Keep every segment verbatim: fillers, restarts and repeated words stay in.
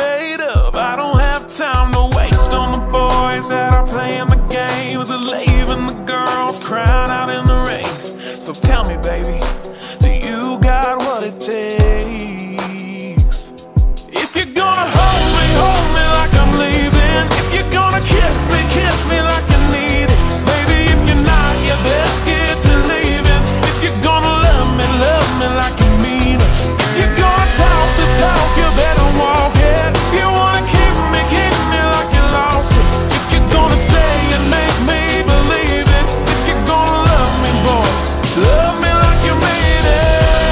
made up. I don't have time to waste on the boys that are playing the games or leaving the girls crying out in the rain. So tell me, baby, do you got what it takes? If you're gonna hold me, hold me like I'm leaving. If you're gonna kiss me, kiss me like you need it. Baby, if you're not, you best get to leaving. If you're gonna love me, love me like you mean it. If you're gonna talk the talk, you better walk it. If you wanna keep me, keep me like you lost it. If you're gonna say and make me believe it. If you're gonna love me, boy, love me like you mean it.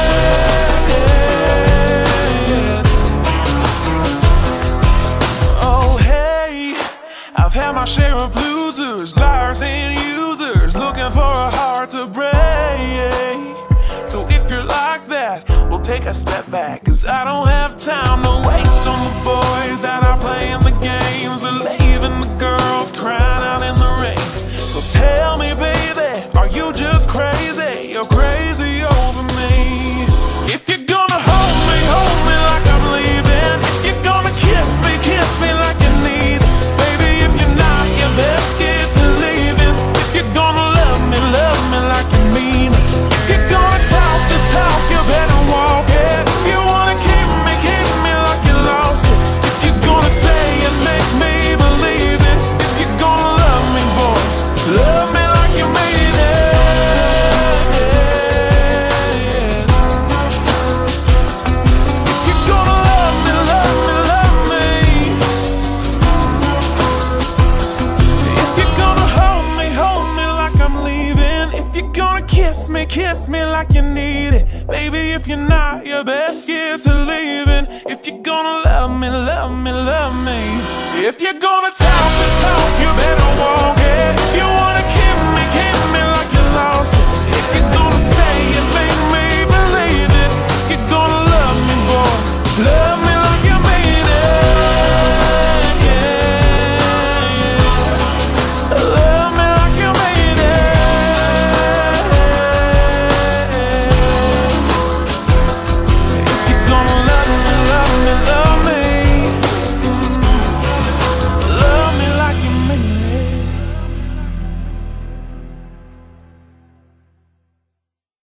Oh hey, I've had my share of losers, liars and users, looking for a heart to break. So if you're like that, we'll take a step back, cause I don't have time to waste on the boys that are playing the games or leaving the girls crying out in the rain. So tell me, baby, are you just crazy? You're crazy over me. If you're gonna hold me, hold me like I'm leaving. If you're gonna kiss me, kiss me like you need it. Baby, if you're not, you best get to leaving. If you're gonna love me, love me like you mean it. If you're gonna talk the talk, you better walk it. If you wanna keep me, keep me like you lost it. If you're gonna say and make me believe it. If you're gonna love me, boy, love me like you mean it. If you're gonna love me, love me, love me. If you're gonna hold me, hold me like I'm leaving. If you're gonna kiss me, kiss me like you need it. Baby, if you're not, you best get to leaving. If you're gonna love me, love me, love me. If you're gonna talk